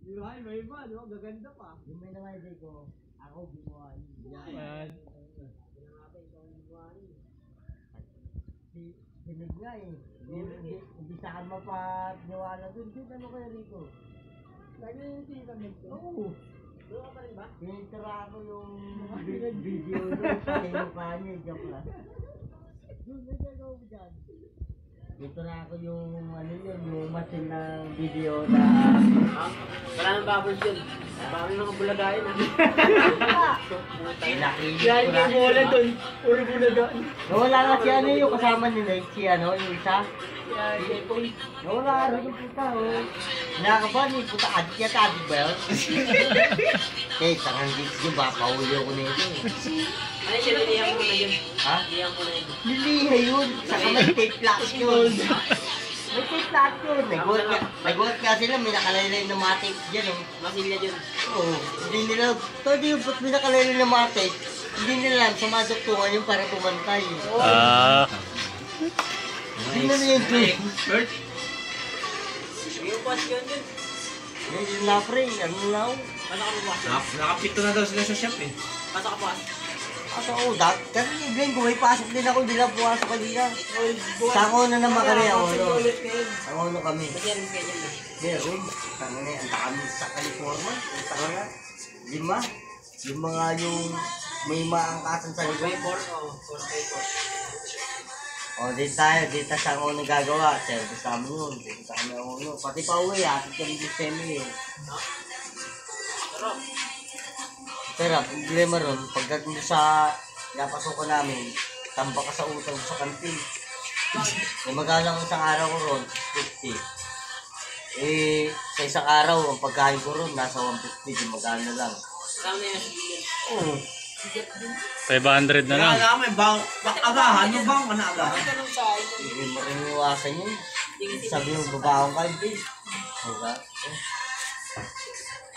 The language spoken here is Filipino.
Di ba? May iba, di ba? Gaganda pa. Yung may nangyay ko, ako gumawa niya. Yan. Sinig nga eh. Hindi sa akin mapaniwala doon. Dito ano kayo rito? Lagi yung tingin nito. Oo. Doon ka pa rin ba? Pinitira ko yung video doon sa mukha niya. Joke lang. Doon, may gagawa mo dyan. Dito na ako yung ano yun, yung machine ng video na Wala nang bubbles yun. Marami mga bulagain ah. pinakilip Yan ko na. yung bola doon. Puro bulagain. Nawala nga si ano yung kasama ni Nate, si ano, yung isa. Yan, Jepoy. Nawala nga rin yung puta, oh. Nakakaban yung puta, adik yata, adik ba yun? Eh, tangang dito yun, baka pauli ako nito. Ano siya, nilihan ko na yun. Ha? Nilihan ko na yun. Liliha yun, saka may tape lock yun. May tape lock yun. Nagulat nga sila, may nakalaylay na mga tape dyan, oh. Masilya dyan. Oo, hindi nila, hindi yung ba't may nakalaylay na mga tape, hindi nila alam, sa mga doktungan yun para pumantay. Ah. Hindi na yun, Jun. Bert? Yung pas yun dyan. Yung lapre, ano lang. Pasok ka bukas. Nakapito na daw sila sa shop eh. Pasok ka bukas. Kasi oo, kasi yung Glenn, kung may pasok din ako, hindi lang pumasok kanina. Sa ako na naman kami, ako no. Ang ano kami. Kasi yan yung schedule mo. Meron, tanga na yan, ang dami sa California. Ang tanga na, 5. Yung mga yung may maangkasan sa likod. 4x4 o 4x4. O, dito tayo, dito siya ako nagagawa. Service kami yun, dito kami ako no. Pati pa uwi, atin kami yung semi eh. Pero, Pero, ang problema ron, pagdating sa napasukan namin, tambak ka sa utang sa kantin. May magalang isang araw ko ron, 50. Eh, sa isang araw, ang pagkain ko ron, nasa 150, yung magana lang. kasama na yung schedule. Oo. 500 na lang. Kaya may bang agahan, yung bang ka na agahan. Ito nung sa akin. Hindi mo rin iwasan yun. Sabi yung babaong ka, hindi. Diba?